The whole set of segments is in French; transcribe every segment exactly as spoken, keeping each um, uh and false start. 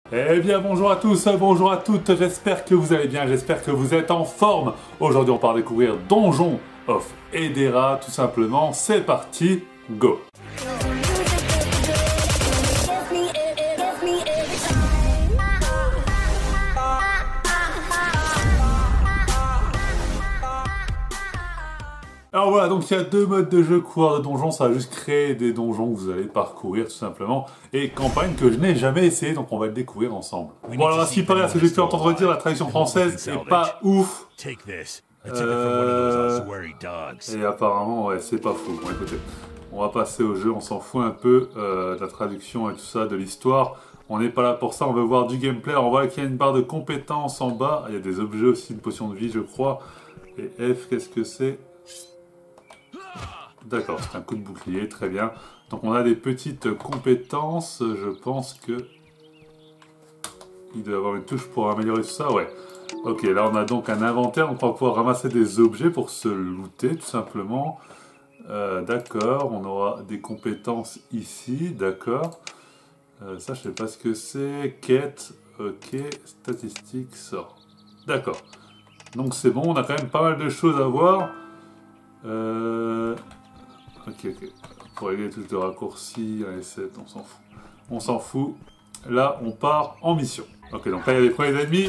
Eh bien bonjour à tous, bonjour à toutes, j'espère que vous allez bien, j'espère que vous êtes en forme. Aujourd'hui on part découvrir Donjon of Edera, tout simplement, c'est parti, go. Alors voilà, donc il y a deux modes de jeu, coureur de donjon, ça va juste créer des donjons que vous allez parcourir tout simplement, et campagne que je n'ai jamais essayé, donc on va le découvrir ensemble. Bon alors à ce qui paraît, à ce que j'ai pu entendre dire, la traduction française est pas ouf. Euh... Et apparemment, ouais, c'est pas fou. Bon écoutez, on va passer au jeu, on s'en fout un peu euh, de la traduction et tout ça, de l'histoire. On n'est pas là pour ça, on veut voir du gameplay. Alors on voit qu'il y a une barre de compétences en bas, il y a des objets aussi, une potion de vie je crois. Et F, qu'est-ce que c'est ? D'accord, c'est un coup de bouclier, très bien. Donc on a des petites compétences, je pense que... Il doit y avoir une touche pour améliorer tout ça, ouais. Ok, là on a donc un inventaire, donc on va pouvoir ramasser des objets pour se looter, tout simplement. Euh, d'accord, on aura des compétences ici, d'accord. Euh, ça je sais pas ce que c'est, quête, ok, statistiques, sort. D'accord. Donc c'est bon, on a quand même pas mal de choses à voir. Euh... Ok, ok. Pour régler les touches de raccourci, allez, sept, on s'en fout. On s'en fout. Là, on part en mission. Ok, donc là, il y a les premiers ennemis.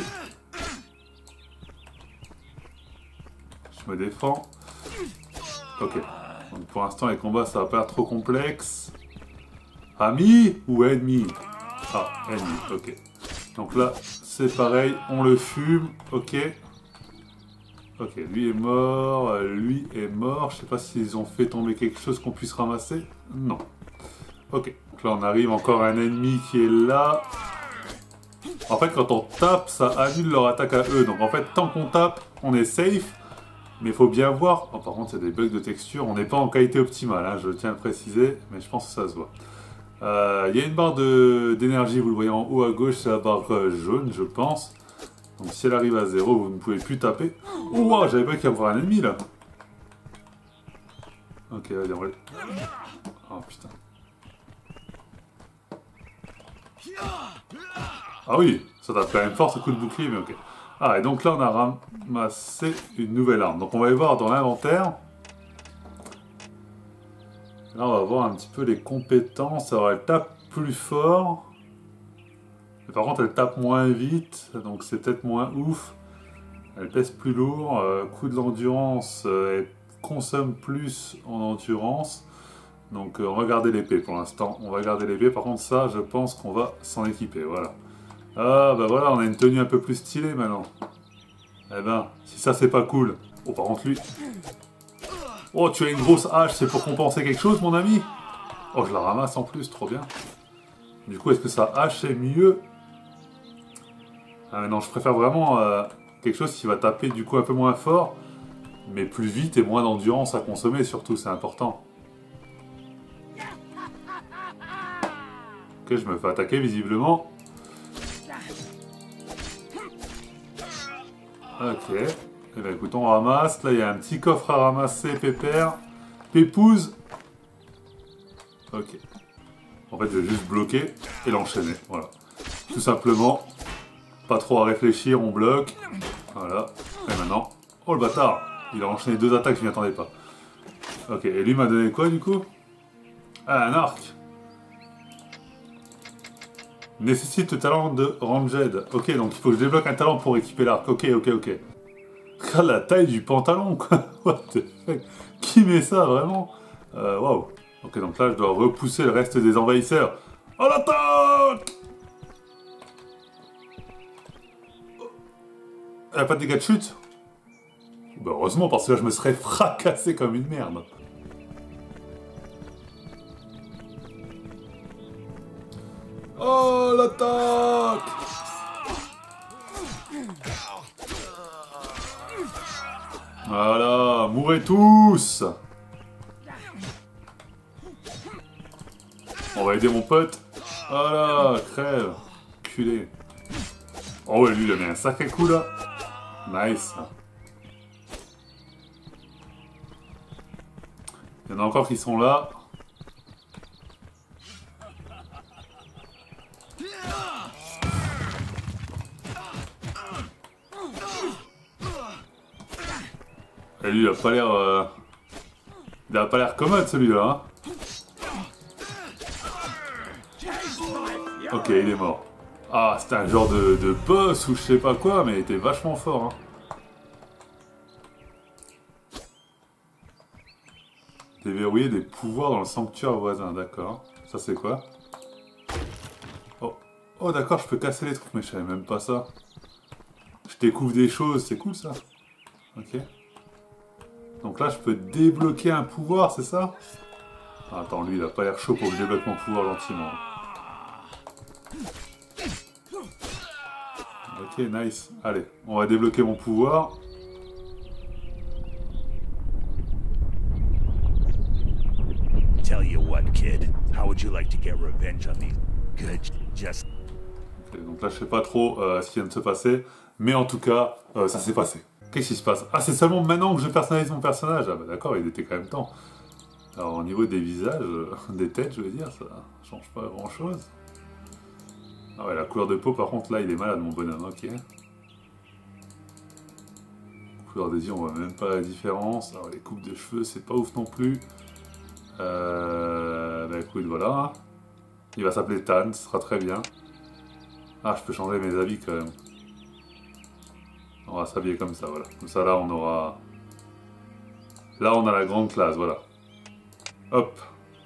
Je me défends. Ok. Donc pour l'instant, les combats, ça va pas être trop complexe. Ami ou ennemi? Ah, ennemi, ok. Donc là, c'est pareil, on le fume, ok. Ok, lui est mort, lui est mort. Je sais pas s'ils ont fait tomber quelque chose qu'on puisse ramasser. Non. Ok, donc là on arrive encore à un ennemi qui est là. En fait, quand on tape, ça annule leur attaque à eux. Donc en fait, tant qu'on tape, on est safe. Mais il faut bien voir... Oh, par contre, il y a des bugs de texture. On n'est pas en qualité optimale, hein, je tiens à le préciser. Mais je pense que ça se voit. Euh, il y a une barre d'énergie, vous le voyez en haut à gauche, c'est la barre jaune, je pense. Donc si elle arrive à zéro, vous ne pouvez plus taper. Oh wow, j'avais pas qu'il y avait un ennemi là. Ok, allez, on va... Oh putain. Ah oui, ça tape quand même fort ce coup de bouclier, mais ok. Ah, et donc là on a ramassé une nouvelle arme. Donc on va aller voir dans l'inventaire. Là on va voir un petit peu les compétences. Alors elle tape plus fort. Mais par contre elle tape moins vite, donc c'est peut-être moins ouf. Elle pèse plus lourd, euh, coup de l'endurance, euh, elle consomme plus en endurance. Donc euh, on va garder l'épée pour l'instant, on va garder l'épée. Par contre ça, je pense qu'on va s'en équiper, voilà. Ah bah voilà, on a une tenue un peu plus stylée maintenant. Eh ben, si ça c'est pas cool. Oh par contre lui... Oh tu as une grosse hache, c'est pour compenser quelque chose mon ami? Oh je la ramasse en plus, trop bien. Du coup est-ce que sa hache est mieux? Ah non, je préfère vraiment euh, quelque chose qui va taper du coup un peu moins fort, mais plus vite et moins d'endurance à consommer surtout, c'est important. Ok, je me fais attaquer visiblement. Ok, et bien écoute, on ramasse. Là, il y a un petit coffre à ramasser, pépère. Pépouze. Ok. En fait, je vais juste bloquer et l'enchaîner, voilà. Tout simplement. Pas trop à réfléchir, on bloque. Voilà. Et maintenant... Oh le bâtard! Il a enchaîné deux attaques, je m'y attendais pas. Ok, et lui m'a donné quoi du coup? Ah, un arc! Nécessite le talent de Ranged. Ok, donc il faut que je débloque un talent pour équiper l'arc. Ok, ok, ok. Regarde la taille du pantalon, quoi! What the fuck? Qui met ça, vraiment? Euh, waouh! Ok, donc là, je dois repousser le reste des envahisseurs. Oh l'attaque! Elle a pas de dégâts de chute? Bah heureusement, parce que là je me serais fracassé comme une merde. Oh l'attaque! Voilà, mourrez tous! On va aider mon pote. Voilà, crève. Culé. Oh ouais, lui il a mis un sacré coup là. Nice. Il y en a encore qui sont là. Et lui, il a pas l'air... Euh... Il a pas l'air commode, celui-là, hein. Ok, il est mort. Ah, c'était un genre de, de boss ou je sais pas quoi, mais il était vachement fort, hein. Déverrouiller des pouvoirs dans le sanctuaire voisin, d'accord. Ça, c'est quoi? Oh, oh d'accord, je peux casser les trucs, mais je savais même pas ça. Je découvre des choses, c'est cool, ça. Ok. Donc là, je peux débloquer un pouvoir, c'est ça? Ah, attends, lui, il a pas l'air chaud pour que je débloque mon pouvoir gentiment. Ok, nice. Allez, on va débloquer mon pouvoir. Tell you what, kid. How would you like to get revenge on these good just... Okay, donc là, je sais pas trop euh, ce qui vient de se passer, mais en tout cas, euh, ça s'est passé. Qu'est-ce qui se passe? Ah, c'est seulement maintenant que je personnalise mon personnage. Ah bah d'accord, il était quand même temps. Alors au niveau des visages, euh, des têtes, je veux dire, ça change pas grand-chose. Ah ouais, la couleur de peau, par contre, là, il est malade, mon bonhomme, ok. Couleur des yeux, on voit même pas la différence. Alors les coupes de cheveux, c'est pas ouf non plus. Euh... Bah écoute, voilà. Il va s'appeler Tan, ce sera très bien. Ah, je peux changer mes habits quand même. On va s'habiller comme ça, voilà. Comme ça, là, on aura... Là, on a la grande classe, voilà. Hop.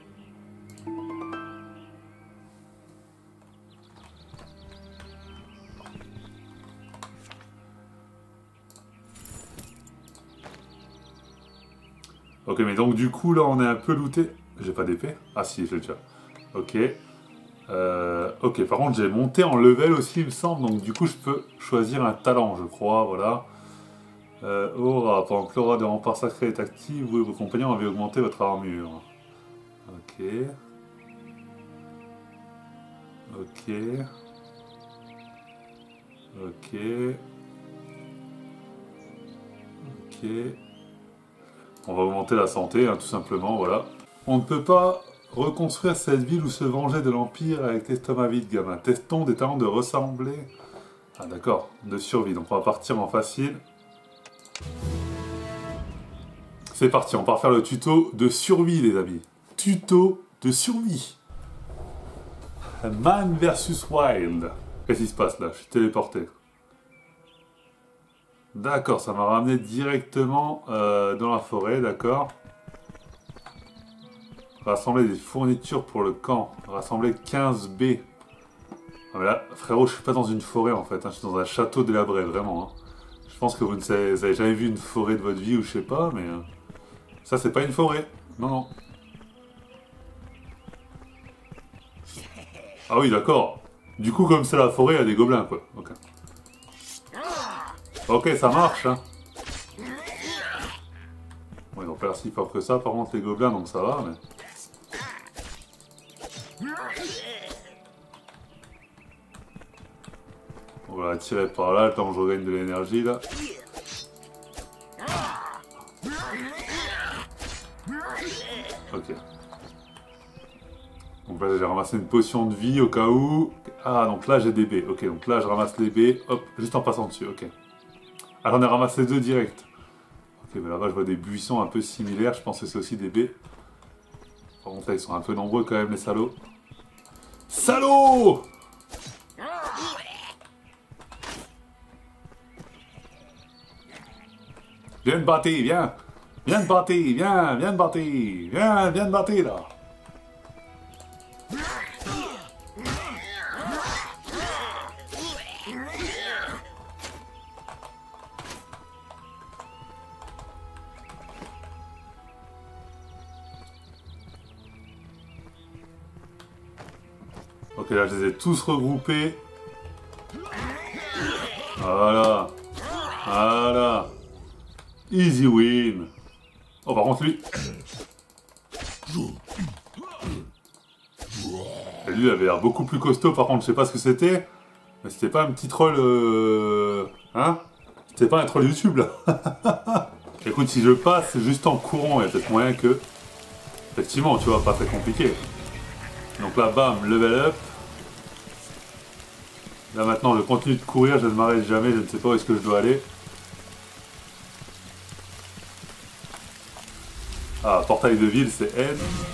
Ok, mais donc du coup, là, on est un peu looté. J'ai pas d'épée? Ah si, je l'ai déjà. Ok. Euh, ok, par contre, j'ai monté en level aussi, il me semble. Donc du coup, je peux choisir un talent, je crois, voilà. Euh, aura, pendant que l'aura de rempart sacré est active, vous et vos compagnons avez augmenté votre armure. Ok. Ok. Ok. Ok. On va augmenter la santé, hein, tout simplement, voilà. On ne peut pas reconstruire cette ville ou se venger de l'Empire avec l'estomac vide, gamin. Testons des talents de ressembler... Ah d'accord, de survie. Donc on va partir en facile. C'est parti, on part faire le tuto de survie, les amis. Tuto de survie. Man versus Wild. Qu'est-ce qui se passe là? Je suis téléporté. D'accord, ça m'a ramené directement euh, dans la forêt, d'accord. Rassembler des fournitures pour le camp. Rassembler quinze B. Ah, mais là, frérot, je suis pas dans une forêt en fait, hein. Je suis dans un château délabré, vraiment. Hein. Je pense que vous ne savez, vous avez jamais vu une forêt de votre vie ou je sais pas, mais... Euh, ça, c'est pas une forêt. Non, non. Ah oui, d'accord. Du coup, comme c'est la forêt, il y a des gobelins, quoi. Ok. Ok, ça marche, hein. Bon, ils n'ont pas l'air si fort que ça, par contre, les gobelins, donc ça va, mais... On va la tirer par là, le temps que je regagne de l'énergie, là. Ok. Donc là, j'ai ramassé une potion de vie au cas où... Ah, donc là, j'ai des baies. Ok, donc là, je ramasse les baies, hop, juste en passant dessus, ok. Ah, j'en ai ramassé deux direct. Ok, mais là-bas, je vois des buissons un peu similaires, je pense que c'est aussi des baies. Par contre, là, ils sont un peu nombreux quand même, les salauds. Salauds! Viens de bâtir, viens! Viens de bâtir, viens! Viens de bâtir! Viens, viens de bâtir, là! Ok, là, je les ai tous regroupés. Voilà. Voilà. Easy win. Oh, par contre, lui... Et lui, il avait l'air beaucoup plus costaud, par contre, je sais pas ce que c'était. Mais c'était pas un petit troll... Euh... Hein? C'était pas un troll YouTube, là. Écoute, si je passe juste en courant, il y a peut-être moyen que... Effectivement, tu vois, pas très compliqué. Donc là, bam, level up. Là maintenant, je continue de courir, je ne m'arrête jamais, je ne sais pas où est-ce que je dois aller. Ah, portail de ville, c'est N.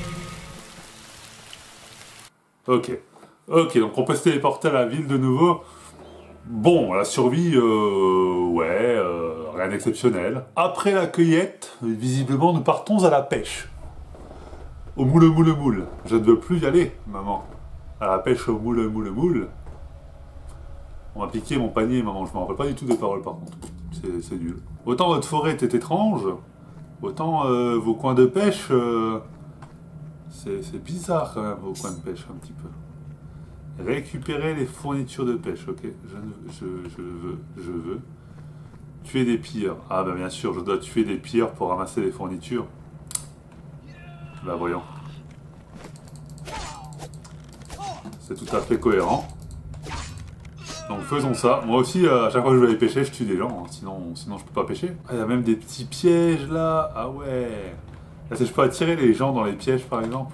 Ok. Ok, donc on peut se téléporter à la ville de nouveau. Bon, la survie, euh, ouais, euh, rien d'exceptionnel. Après la cueillette, visiblement, nous partons à la pêche. Au moule, moule, moule. Je ne veux plus y aller, maman. À la pêche au moule, moule, moule. On m'a piqué mon panier, maman. Je me rappelle pas du tout des paroles, par contre. C'est nul. Autant votre forêt était étrange, autant euh, vos coins de pêche... Euh, c'est bizarre, quand même, vos coins de pêche, un petit peu. Récupérer les fournitures de pêche, ok. Je, je, je veux, je veux. Tuer des pires. Ah bah bien sûr, je dois tuer des pires pour ramasser les fournitures. Bah voyons. C'est tout à fait cohérent. Donc faisons ça. Moi aussi, à chaque fois que je vais aller pêcher, je tue des gens. Hein. Sinon, sinon je peux pas pêcher. Ah, il y a même des petits pièges là. Ah ouais. Est-ce que je peux attirer les gens dans les pièges par exemple?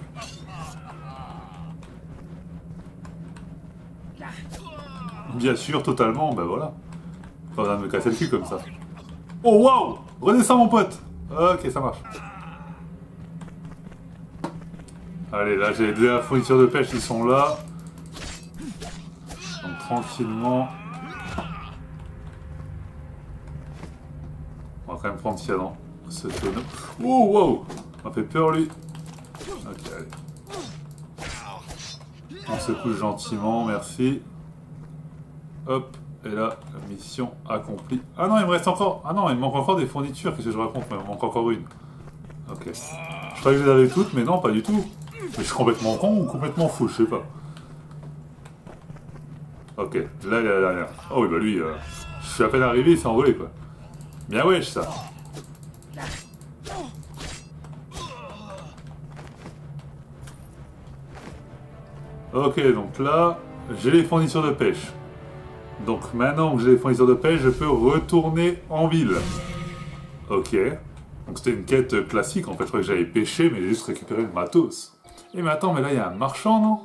Bien sûr, totalement. Ben voilà. Pas besoin de me casser le cul comme ça. Oh waouh! Redescends mon pote! Ok, ça marche. Allez, là j'ai les fournitures de pêche qui sont là. Donc tranquillement. On va quand même prendre Cyadan. Ce tonneau. Oh wow! On m'a fait peur lui. Ok, allez. On se couche gentiment, merci. Hop, et là, la mission accomplie. Ah non, il me reste encore... Ah non, il me manque encore des fournitures, qu'est-ce que je raconte? Il me manque encore une. Ok. Je croyais que je les avais toutes, mais non, pas du tout. Mais je suis complètement con ou complètement fou, je sais pas. Ok, là, il y a la dernière. Oh oui, bah lui, euh, je suis à peine arrivé, il s'est envolé, quoi. Bien wesh, ça. Ok, donc là, j'ai les fournitures de pêche. Donc maintenant que j'ai les fournitures de pêche, je peux retourner en ville. Ok. Donc c'était une quête classique, en fait, je croyais que j'allais pêcher, mais j'ai juste récupéré le matos. Eh mais attends, mais là il y a un marchand, non?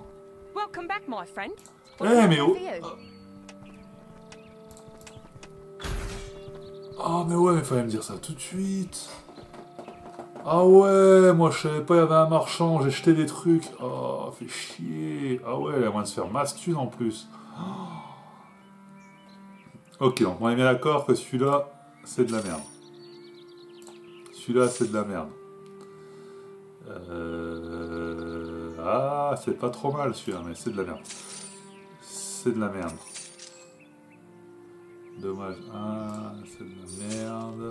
Eh hey, mais oh... Ah mais ouais, mais fallait me dire ça tout de suite. Ah ouais, moi je savais pas, il y avait un marchand, j'ai jeté des trucs. Oh, fait chier. Ah ouais, il y a moyen de se faire masse thune en plus. Oh. Ok, donc on est bien d'accord que celui-là, c'est de la merde. Celui-là, c'est de la merde. Euh... Ah, c'est pas trop mal celui-là, mais c'est de la merde. C'est de la merde. Dommage. Ah, c'est de la merde.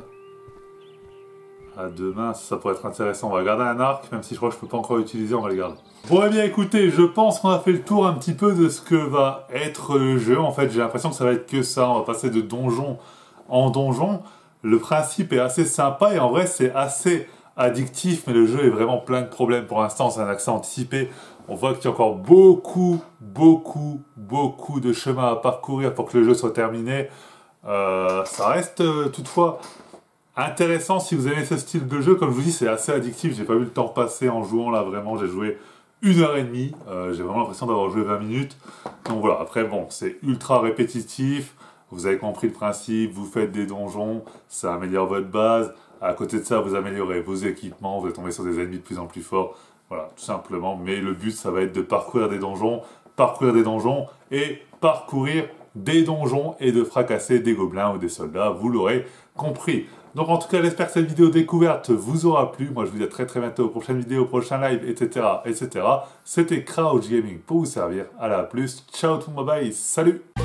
À deux mains, ça pourrait être intéressant. On va garder un arc, même si je crois que je peux pas encore l'utiliser, on va le garder. Bon, eh bien écoutez, je pense qu'on a fait le tour un petit peu de ce que va être le jeu. En fait, j'ai l'impression que ça va être que ça. On va passer de donjon en donjon. Le principe est assez sympa et en vrai, c'est assez addictif, mais le jeu est vraiment plein de problèmes. Pour l'instant, c'est un accès anticipé. On voit qu'il y a encore beaucoup, beaucoup, beaucoup de chemin à parcourir pour que le jeu soit terminé. Euh, ça reste euh, toutefois... intéressant si vous aimez ce style de jeu. Comme je vous dis, c'est assez addictif. J'ai pas vu le temps passer en jouant là, vraiment. J'ai joué une heure et demie. Euh, j'ai vraiment l'impression d'avoir joué vingt minutes. Donc voilà, après bon, c'est ultra répétitif. Vous avez compris le principe, vous faites des donjons, ça améliore votre base. À côté de ça, vous améliorez vos équipements, vous allez tomber sur des ennemis de plus en plus forts. Voilà, tout simplement. Mais le but, ça va être de parcourir des donjons, parcourir des donjons et parcourir des donjons et de fracasser des gobelins ou des soldats. Vous l'aurez compris. Donc en tout cas, j'espère que cette vidéo découverte vous aura plu. Moi, je vous dis à très très bientôt aux prochaines vidéos, aux prochains lives, et cetera et cetera. C'était Crouch Gaming pour vous servir. À la plus. Ciao tout le monde, bye, salut!